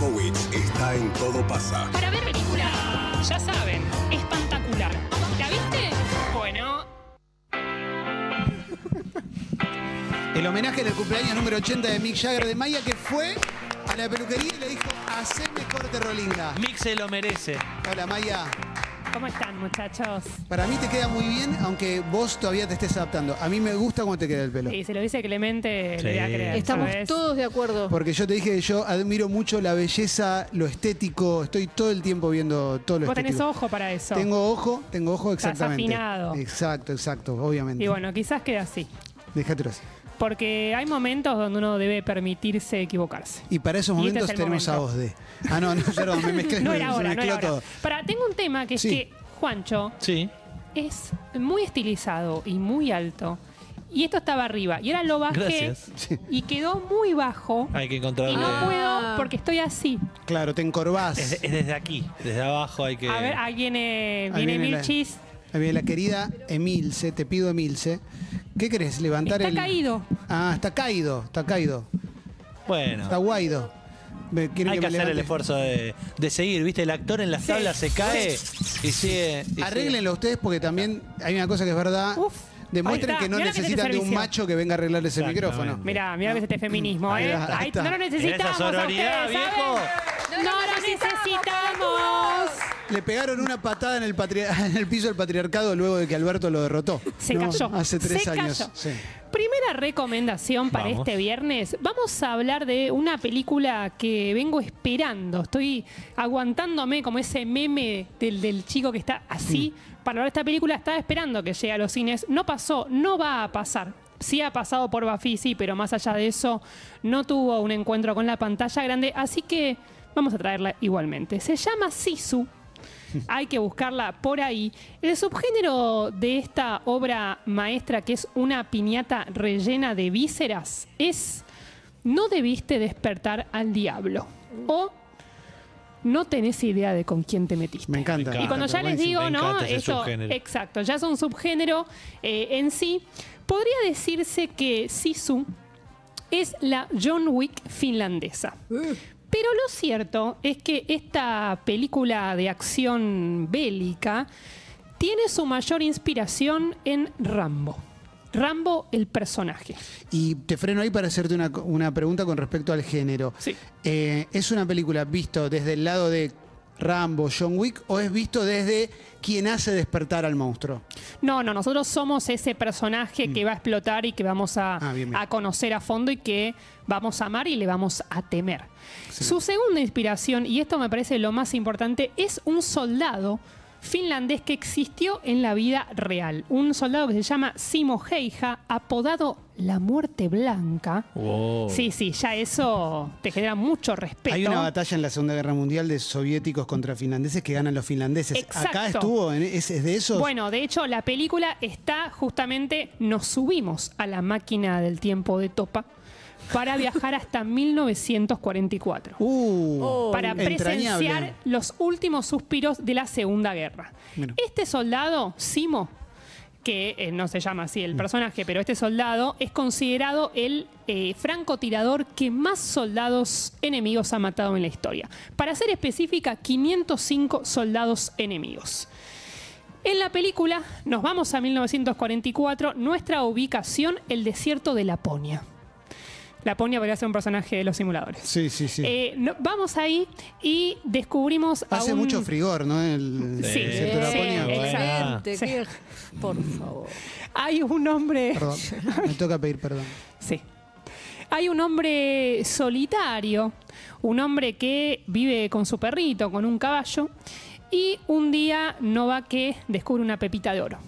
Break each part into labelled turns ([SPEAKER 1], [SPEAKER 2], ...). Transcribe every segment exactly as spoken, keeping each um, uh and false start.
[SPEAKER 1] Berkowitz está en Todo Pasa.
[SPEAKER 2] Para ver película, ya saben, espectacular. ¿La viste? Bueno.
[SPEAKER 3] El homenaje del cumpleaños número ochenta de Mick Jagger de Maya, que fue a la peluquería y le dijo: haceme corte Rolinga.
[SPEAKER 4] Mick se lo merece.
[SPEAKER 3] Hola, Maya.
[SPEAKER 2] ¿Cómo están, muchachos?
[SPEAKER 3] Para mí te queda muy bien, aunque vos todavía te estés adaptando. A mí me gusta cómo te queda el pelo.
[SPEAKER 2] Sí, se lo dice Clemente,
[SPEAKER 4] Sí.
[SPEAKER 2] le voy a creer.
[SPEAKER 5] Estamos
[SPEAKER 2] ¿sabes?
[SPEAKER 5] todos de acuerdo.
[SPEAKER 3] Porque yo te dije que yo admiro mucho la belleza, lo estético. Estoy todo el tiempo viendo todo lo
[SPEAKER 2] Vos tenés
[SPEAKER 3] estético.
[SPEAKER 2] ojo para eso.
[SPEAKER 3] Tengo ojo, tengo ojo exactamente.
[SPEAKER 2] afinado.
[SPEAKER 3] Exacto, exacto, obviamente.
[SPEAKER 2] Y bueno, quizás quede así.
[SPEAKER 3] Déjatelo así.
[SPEAKER 2] Porque hay momentos donde uno debe permitirse equivocarse.
[SPEAKER 3] Y para esos
[SPEAKER 2] Y este
[SPEAKER 3] momentos
[SPEAKER 2] es el
[SPEAKER 3] tenemos a
[SPEAKER 2] momento.
[SPEAKER 3] Osde. Ah, no, no, perdón, me mezclé.
[SPEAKER 2] No
[SPEAKER 3] me-
[SPEAKER 2] era
[SPEAKER 3] se
[SPEAKER 2] ahora, no
[SPEAKER 3] mezcló
[SPEAKER 2] era ahora.
[SPEAKER 3] todo.
[SPEAKER 2] Para, tengo un tema que es
[SPEAKER 3] Sí.
[SPEAKER 2] que Juancho
[SPEAKER 4] Sí.
[SPEAKER 2] es muy estilizado y muy alto. Y esto estaba arriba. Y ahora lo bajé
[SPEAKER 4] Gracias.
[SPEAKER 3] Sí.
[SPEAKER 2] y quedó muy bajo.
[SPEAKER 4] Hay que encontrarle.
[SPEAKER 2] Y no
[SPEAKER 5] Ah.
[SPEAKER 2] puedo porque estoy así.
[SPEAKER 3] Claro, te encorvás.
[SPEAKER 4] Es, es desde aquí, desde abajo hay que.
[SPEAKER 2] A ver, ahí viene,
[SPEAKER 3] Ahí
[SPEAKER 2] viene
[SPEAKER 3] viene la-
[SPEAKER 2] Milchis.
[SPEAKER 3] Ahí viene la querida Emilce, te pido Emilce. ¿Qué querés? ¿Levantar
[SPEAKER 2] Está
[SPEAKER 3] el...?
[SPEAKER 2] caído.
[SPEAKER 3] Ah, está caído, está caído.
[SPEAKER 4] Bueno.
[SPEAKER 3] Está guaido. Me- ¿quieren
[SPEAKER 4] Hay que,
[SPEAKER 3] me
[SPEAKER 4] hacer el
[SPEAKER 3] levante?
[SPEAKER 4] esfuerzo de, de seguir, ¿viste? El actor en las tablas se cae y sigue. y
[SPEAKER 3] Arréglenlo ustedes porque también hay una cosa que es verdad.
[SPEAKER 2] Uf.
[SPEAKER 3] Demuestren
[SPEAKER 2] Ahí está.
[SPEAKER 3] que no
[SPEAKER 2] Mirá que
[SPEAKER 3] necesitan
[SPEAKER 2] te
[SPEAKER 3] de un
[SPEAKER 2] servicio.
[SPEAKER 3] macho que venga a arreglar ese
[SPEAKER 4] Exactamente.
[SPEAKER 3] micrófono.
[SPEAKER 2] Mirá, mirá que es este feminismo,
[SPEAKER 3] Ahí
[SPEAKER 2] ¿eh?
[SPEAKER 3] va, ahí
[SPEAKER 2] Ahí
[SPEAKER 3] está.
[SPEAKER 2] no lo
[SPEAKER 4] sigue.
[SPEAKER 2] necesitamos.
[SPEAKER 4] Esa sororidad,
[SPEAKER 2] a ustedes,
[SPEAKER 4] viejo.
[SPEAKER 2] ¿saben? No lo necesitamos.
[SPEAKER 3] Le pegaron una patada en el, patri- en el piso del patriarcado luego de que Alberto lo derrotó.
[SPEAKER 2] Se
[SPEAKER 3] ¿no?
[SPEAKER 2] cayó.
[SPEAKER 3] Hace tres
[SPEAKER 2] Se
[SPEAKER 3] años.
[SPEAKER 2] cayó.
[SPEAKER 3] Sí.
[SPEAKER 2] Primera recomendación para
[SPEAKER 4] Vamos.
[SPEAKER 2] este viernes. Vamos a hablar de una película que vengo esperando. Estoy aguantándome como ese meme del, del chico que está así. Para hablar de esta película estaba esperando que llegue a los cines. No pasó, no va a pasar. Sí ha pasado por Bafisi, pero más allá de eso no tuvo un encuentro con la pantalla grande. Así que vamos a traerla igualmente. Se llama Sisu. Hay que buscarla por ahí. El subgénero de esta obra maestra, que es una piñata rellena de vísceras, es No debiste despertar al diablo. O No tenés idea de con quién te metiste.
[SPEAKER 3] Me encanta.
[SPEAKER 4] Me
[SPEAKER 2] Y cuando ya les
[SPEAKER 4] buenísimo.
[SPEAKER 2] digo,
[SPEAKER 4] Me
[SPEAKER 2] ¿no?
[SPEAKER 4] encanta ese
[SPEAKER 2] Eso,
[SPEAKER 4] subgénero.
[SPEAKER 2] exacto, ya es un subgénero eh, en sí. Podría decirse que Sisu es la John Wick finlandesa. Pero lo cierto es que esta película de acción bélica tiene su mayor inspiración en Rambo. Rambo, el personaje.
[SPEAKER 3] Y te freno ahí para hacerte una, una pregunta con respecto al género.
[SPEAKER 2] Sí.
[SPEAKER 3] Eh, ¿Es una película visto desde el lado de Rambo, John Wick, o es visto desde quien hace despertar al monstruo?
[SPEAKER 2] No, no, nosotros somos ese personaje que va a explotar y que vamos a,
[SPEAKER 3] Ah, bien, bien.
[SPEAKER 2] a conocer a fondo y que vamos a amar y le vamos a temer. Su segunda inspiración, y esto me parece lo más importante, es un soldado finlandés que existió en la vida real. Un soldado que se llama Simo Heija, apodado La Muerte Blanca.
[SPEAKER 4] Wow.
[SPEAKER 2] Sí, sí, ya eso te genera mucho respeto.
[SPEAKER 3] Hay una batalla en la Segunda Guerra Mundial de soviéticos contra finlandeses que ganan los finlandeses.
[SPEAKER 2] Exacto.
[SPEAKER 3] ¿Acá estuvo? en- ¿Es, es de esos?
[SPEAKER 2] Bueno, de hecho, la película está justamente, nos subimos a la máquina del tiempo de Topa para viajar hasta mil novecientos cuarenta y cuatro.
[SPEAKER 3] Uh,
[SPEAKER 5] Oh,
[SPEAKER 2] Para
[SPEAKER 3] entrañable.
[SPEAKER 2] presenciar los últimos suspiros de la Segunda Guerra.
[SPEAKER 3] Mira.
[SPEAKER 2] Este soldado, Simo, que eh, no se llama así el personaje, pero este soldado es considerado el eh, francotirador que más soldados enemigos ha matado en la historia. Para ser específica, quinientos cinco soldados enemigos. En la película nos vamos a mil novecientos cuarenta y cuatro, nuestra ubicación, el desierto de Laponia. Laponia podría ser un personaje de los simuladores.
[SPEAKER 3] Sí, sí, sí.
[SPEAKER 2] Eh, no- vamos ahí y descubrimos a
[SPEAKER 3] Hace
[SPEAKER 2] un...
[SPEAKER 3] mucho frigor, ¿no? El,
[SPEAKER 2] Sí,
[SPEAKER 3] el desierto de
[SPEAKER 2] sí,
[SPEAKER 3] Laponia.
[SPEAKER 4] bueno.
[SPEAKER 5] excelente.
[SPEAKER 2] Sí.
[SPEAKER 5] qué- Por favor.
[SPEAKER 2] Hay un hombre...
[SPEAKER 3] Perdón, me toca pedir perdón.
[SPEAKER 2] Sí. Hay un hombre solitario, un hombre que vive con su perrito, con un caballo, y un día no va que descubre una pepita de oro.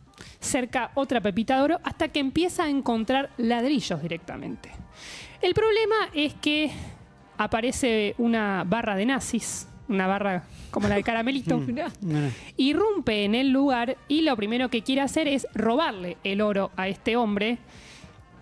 [SPEAKER 2] Cerca otra pepita de oro hasta que empieza a encontrar ladrillos directamente. El problema es que aparece una barra de nazis, una barra como la de Caramelito,
[SPEAKER 3] Mira.
[SPEAKER 2] irrumpe en el lugar y lo primero que quiere hacer es robarle el oro a este hombre.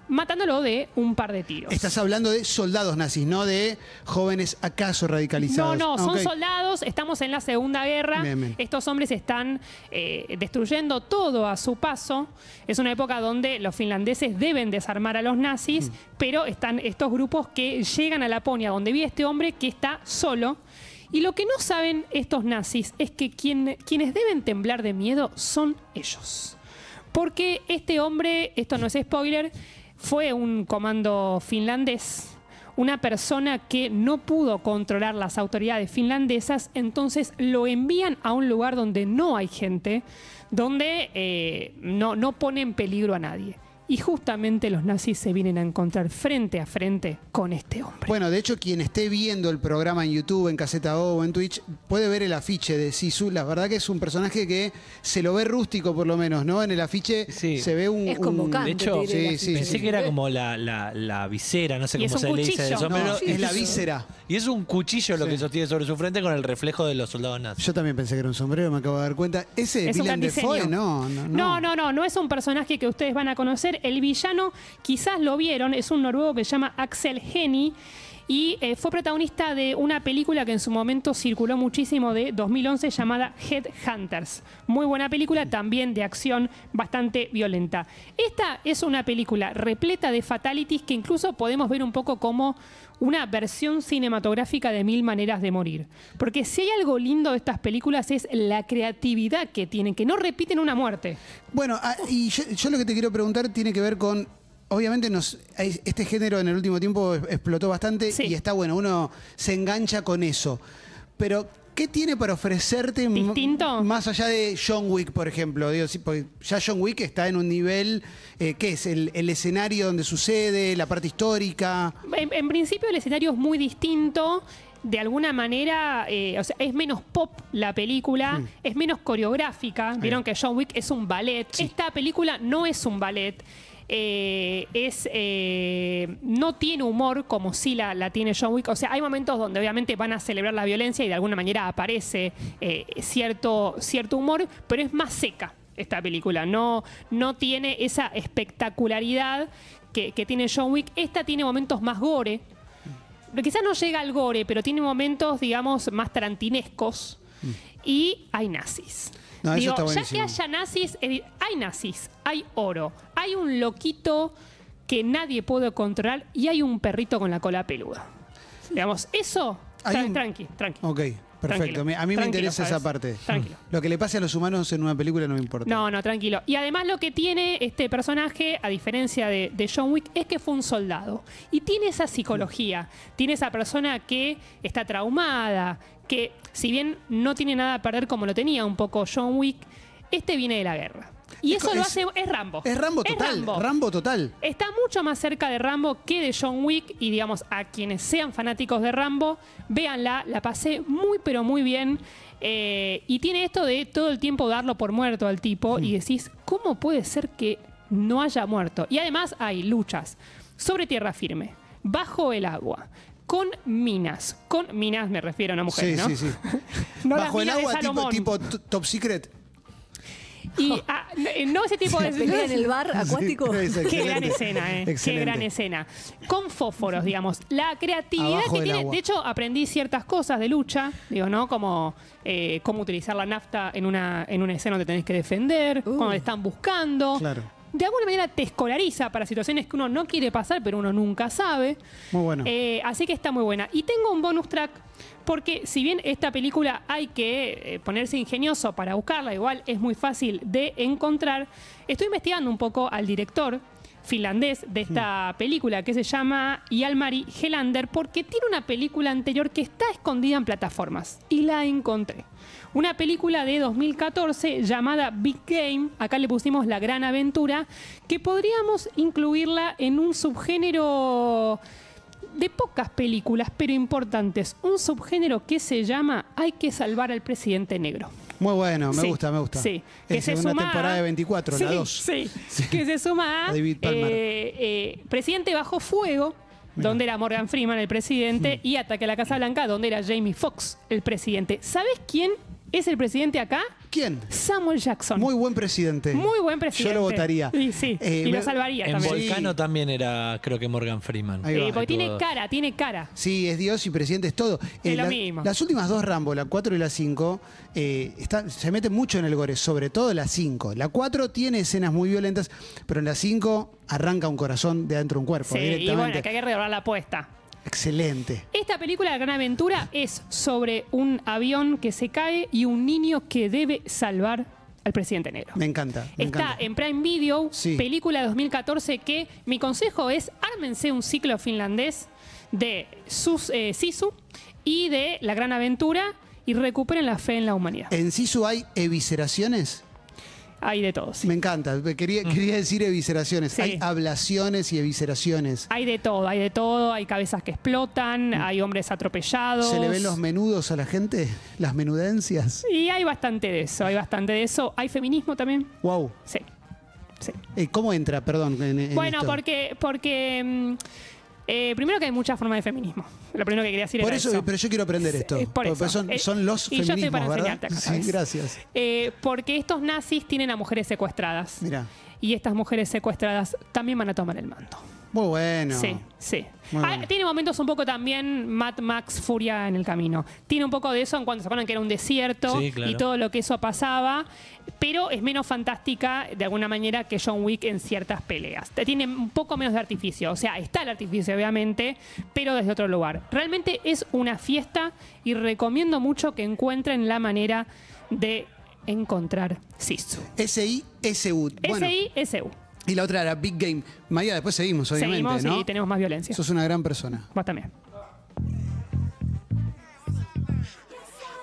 [SPEAKER 2] matándolo de un par de tiros.
[SPEAKER 3] Estás hablando de soldados nazis, no de jóvenes acaso radicalizados.
[SPEAKER 2] No, no, son
[SPEAKER 3] okay.
[SPEAKER 2] soldados, estamos en la Segunda Guerra,
[SPEAKER 3] Bien, bien.
[SPEAKER 2] estos hombres están eh, destruyendo todo a su paso, es una época donde los finlandeses deben desarmar a los nazis, mm. pero están estos grupos que llegan a Laponia, donde vive este hombre que está solo, y lo que no saben estos nazis es que quien, quienes deben temblar de miedo son ellos. Porque este hombre, esto no es spoiler, fue un comando finlandés, una persona que no pudo controlar las autoridades finlandesas, entonces lo envían a un lugar donde no hay gente, donde eh, no, no pone en peligro a nadie. Y justamente los nazis se vienen a encontrar frente a frente con este hombre.
[SPEAKER 3] Bueno, de hecho, quien esté viendo el programa en YouTube, en Caseta O o en Twitch, puede ver el afiche de Sisu. La verdad que es un personaje que se lo ve rústico, por lo menos, ¿no? En el afiche
[SPEAKER 4] sí.
[SPEAKER 3] se ve un...
[SPEAKER 5] Es
[SPEAKER 3] un...
[SPEAKER 5] convocante.
[SPEAKER 4] De hecho,
[SPEAKER 3] sí, sí,
[SPEAKER 4] pensé
[SPEAKER 3] sí.
[SPEAKER 4] que era como la, la, la visera, no sé
[SPEAKER 2] Y
[SPEAKER 4] cómo
[SPEAKER 2] es
[SPEAKER 4] se
[SPEAKER 2] un
[SPEAKER 4] le dice
[SPEAKER 2] cuchillo.
[SPEAKER 4] eso.
[SPEAKER 3] No,
[SPEAKER 4] pero
[SPEAKER 3] es la víscera.
[SPEAKER 4] Y es un cuchillo lo
[SPEAKER 3] Sí.
[SPEAKER 4] que sostiene sobre su frente con el reflejo de los soldados nazis.
[SPEAKER 3] Yo también pensé que era un sombrero, me acabo de dar cuenta. ¿Ese
[SPEAKER 2] Es un
[SPEAKER 3] Willem
[SPEAKER 2] gran
[SPEAKER 3] Dafoe?
[SPEAKER 2] diseño.
[SPEAKER 3] No, no, no.
[SPEAKER 2] No, no, no, no es un personaje que ustedes van a conocer. El villano, quizás lo vieron, es un noruego que se llama Axel Hennie y eh, fue protagonista de una película que en su momento circuló muchísimo de dos mil once llamada Headhunters. Muy buena película, también de acción bastante violenta. Esta es una película repleta de fatalities que incluso podemos ver un poco como una versión cinematográfica de Mil Maneras de Morir. Porque si hay algo lindo de estas películas es la creatividad que tienen, que no repiten una muerte.
[SPEAKER 3] Bueno, ah, y yo, yo lo que te quiero preguntar tiene que ver con... Obviamente nos, este género en el último tiempo explotó bastante
[SPEAKER 2] Sí.
[SPEAKER 3] y está bueno, uno se engancha con eso. Pero, ¿qué tiene para ofrecerte m-
[SPEAKER 2] ¿Distinto?
[SPEAKER 3] más allá de John Wick, por ejemplo? Digo, sí, porque ya John Wick está en un nivel, eh, ¿qué es? El, el escenario donde sucede, la parte histórica.
[SPEAKER 2] En, en principio el escenario es muy distinto. De alguna manera, eh, o sea, es menos pop la película, mm. es menos coreográfica. Vieron que John Wick es un ballet. Sí. Esta película no es un ballet. Eh, es eh, no tiene humor como sí la, la tiene John Wick. O sea, hay momentos donde obviamente van a celebrar la violencia y de alguna manera aparece eh, cierto, cierto humor, pero es más seca esta película. No, no tiene esa espectacularidad que, que tiene John Wick. Esta tiene momentos más gore. Quizás no llega al gore, pero tiene momentos, digamos, más tarantinescos. Mm. Y hay nazis.
[SPEAKER 3] No,
[SPEAKER 2] Digo,
[SPEAKER 3] eso está
[SPEAKER 2] ya que haya nazis, eh, hay nazis, hay oro, hay un loquito que nadie puede controlar y hay un perrito con la cola peluda. Digamos, eso, tra un... tranqui, tranqui.
[SPEAKER 3] Ok, perfecto. Tranquilo, a mí me interesa
[SPEAKER 2] ¿sabes?
[SPEAKER 3] esa parte.
[SPEAKER 2] Tranquilo.
[SPEAKER 3] Lo que le pase a los humanos en una película no me importa.
[SPEAKER 2] No, no, tranquilo. Y además lo que tiene este personaje, a diferencia de, de John Wick, es que fue un soldado. Y tiene esa psicología, tiene esa persona que está traumada, que si bien no tiene nada a perder como lo tenía un poco John Wick, este viene de la guerra. Y
[SPEAKER 3] es,
[SPEAKER 2] eso lo
[SPEAKER 3] es,
[SPEAKER 2] hace... Es Rambo.
[SPEAKER 3] Es Rambo total.
[SPEAKER 2] Es Rambo.
[SPEAKER 3] Rambo total.
[SPEAKER 2] Está mucho más cerca de Rambo que de John Wick. Y digamos, a quienes sean fanáticos de Rambo, véanla. La pasé muy, pero muy bien. Eh, y tiene esto de todo el tiempo darlo por muerto al tipo. Mm. Y decís, ¿cómo puede ser que no haya muerto? Y además hay luchas sobre tierra firme, bajo el agua, con minas. Con minas me refiero a una mujer,
[SPEAKER 3] sí,
[SPEAKER 2] ¿no?
[SPEAKER 3] Sí, sí,
[SPEAKER 2] no
[SPEAKER 3] bajo el agua tipo, tipo Top Secret.
[SPEAKER 2] Y ah, no ese tipo de...
[SPEAKER 5] ¿Pelea en el bar acuático?
[SPEAKER 3] Sí,
[SPEAKER 2] Qué gran escena, ¿eh? Excelente. Qué gran escena. Con fósforos, digamos. La creatividad
[SPEAKER 3] Abajo
[SPEAKER 2] que tiene...
[SPEAKER 3] agua.
[SPEAKER 2] De hecho, aprendí ciertas cosas de lucha, digo, ¿no? Como eh, cómo utilizar la nafta en una, en una escena donde tenés que defender, uh. cuando te están buscando.
[SPEAKER 3] Claro.
[SPEAKER 2] De alguna manera te escolariza para situaciones que uno no quiere pasar, pero uno nunca sabe.
[SPEAKER 3] Muy bueno.
[SPEAKER 2] Eh, así que está muy buena. Y tengo un bonus track, porque si bien esta película hay que eh, ponerse ingenioso para buscarla, igual es muy fácil de encontrar, estoy investigando un poco al director finlandés de esta película, que se llama Jalmari Helander, porque tiene una película anterior que está escondida en plataformas. Y la encontré. Una película de dos mil catorce llamada Big Game, acá le pusimos La Gran Aventura, que podríamos incluirla en un subgénero de pocas películas, pero importantes. Un subgénero que se llama Hay que salvar al presidente negro.
[SPEAKER 3] Muy bueno, me
[SPEAKER 2] sí,
[SPEAKER 3] gusta, me gusta.
[SPEAKER 2] Sí, que
[SPEAKER 3] es
[SPEAKER 2] se
[SPEAKER 3] una
[SPEAKER 2] suma
[SPEAKER 3] temporada de veinticuatro,
[SPEAKER 2] sí,
[SPEAKER 3] la dos.
[SPEAKER 2] Sí, sí, que se suma a
[SPEAKER 3] David Palmer.
[SPEAKER 2] eh, eh, Presidente Bajo Fuego, Mira. donde era Morgan Freeman el presidente, mm. y Ataque a la Casa Blanca, donde era Jamie Foxx el presidente. ¿Sabes quién ¿Es el presidente acá?
[SPEAKER 3] ¿Quién?
[SPEAKER 2] Samuel Jackson.
[SPEAKER 3] Muy buen presidente.
[SPEAKER 2] Muy buen presidente.
[SPEAKER 3] Yo lo votaría.
[SPEAKER 2] Y sí,
[SPEAKER 3] Eh,
[SPEAKER 2] y
[SPEAKER 3] me-
[SPEAKER 2] lo salvaría
[SPEAKER 4] En
[SPEAKER 2] también.
[SPEAKER 4] Volcano
[SPEAKER 3] Sí.
[SPEAKER 4] también era, creo que Morgan Freeman.
[SPEAKER 3] Ahí va.
[SPEAKER 2] Eh, porque tiene
[SPEAKER 4] Estuvo-
[SPEAKER 2] cara, tiene cara.
[SPEAKER 3] Sí, es Dios y presidente es todo.
[SPEAKER 2] Es lo
[SPEAKER 3] la-
[SPEAKER 2] mismo.
[SPEAKER 3] Las últimas dos Rambo, la cuatro y la cinco, eh, está- se meten mucho en el gore, sobre todo la cinco. La cuatro tiene escenas muy violentas, pero en la cinco arranca un corazón de adentro de un cuerpo
[SPEAKER 2] Sí, y
[SPEAKER 3] directamente.
[SPEAKER 2] bueno, que hay que redoblar la apuesta.
[SPEAKER 3] Excelente.
[SPEAKER 2] Esta película, La Gran Aventura, es sobre un avión que se cae y un niño que debe salvar al presidente negro.
[SPEAKER 3] Me encanta. Me
[SPEAKER 2] Está
[SPEAKER 3] encanta.
[SPEAKER 2] en Prime Video,
[SPEAKER 3] Sí.
[SPEAKER 2] película de dos mil catorce, que mi consejo es ármense un ciclo finlandés de sus, eh, Sisu y de La Gran Aventura y recuperen la fe en la humanidad.
[SPEAKER 3] ¿En Sisu hay evisceraciones?
[SPEAKER 2] Hay de todo, sí.
[SPEAKER 3] Me encanta. Quería, quería decir evisceraciones.
[SPEAKER 2] Sí.
[SPEAKER 3] Hay ablaciones y evisceraciones.
[SPEAKER 2] Hay de todo, hay de todo, hay cabezas que explotan, hay hombres atropellados.
[SPEAKER 3] ¿Se le ven los menudos a la gente? ¿Las menudencias?
[SPEAKER 2] Y hay bastante de eso, hay bastante de eso. Hay feminismo también.
[SPEAKER 3] Wow.
[SPEAKER 2] Sí. Sí.
[SPEAKER 3] Eh, ¿Cómo entra, perdón? en- en
[SPEAKER 2] Bueno,
[SPEAKER 3] esto?
[SPEAKER 2] porque, porque mm, eh, primero que hay muchas formas de feminismo. Lo primero que quería decir
[SPEAKER 3] Por
[SPEAKER 2] era
[SPEAKER 3] eso,
[SPEAKER 2] eso.
[SPEAKER 3] pero yo quiero aprender esto.
[SPEAKER 2] Es por
[SPEAKER 3] Porque
[SPEAKER 2] eso.
[SPEAKER 3] Son,
[SPEAKER 2] Eh,
[SPEAKER 3] son los
[SPEAKER 2] y yo estoy
[SPEAKER 3] feminismos,
[SPEAKER 2] para
[SPEAKER 3] ¿verdad?
[SPEAKER 2] enseñarte acá,
[SPEAKER 3] Sí,
[SPEAKER 2] ¿sabes?
[SPEAKER 3] gracias.
[SPEAKER 2] Eh, porque estos nazis tienen a mujeres secuestradas.
[SPEAKER 3] Mira,
[SPEAKER 2] Y estas mujeres secuestradas también van a tomar el mando.
[SPEAKER 3] muy bueno.
[SPEAKER 2] Sí, sí.
[SPEAKER 3] Muy
[SPEAKER 2] Ah,
[SPEAKER 3] bueno.
[SPEAKER 2] tiene momentos un poco también Mad Max Furia en el camino. Tiene un poco de eso en cuanto se acuerdan que era un desierto
[SPEAKER 4] Sí, claro.
[SPEAKER 2] y todo lo que eso pasaba, pero es menos fantástica de alguna manera que John Wick en ciertas peleas. Tiene un poco menos de artificio, o sea, está el artificio obviamente, pero desde otro lugar. Realmente es una fiesta y recomiendo mucho que encuentren la manera de encontrar Sisu.
[SPEAKER 3] S I S U. Bueno,
[SPEAKER 2] S I S U.
[SPEAKER 3] y la otra era Big Game. Maya, después seguimos, obviamente,
[SPEAKER 2] Seguimos
[SPEAKER 3] ¿no?
[SPEAKER 2] y tenemos más violencia.
[SPEAKER 3] Sos una gran persona.
[SPEAKER 2] Vos también.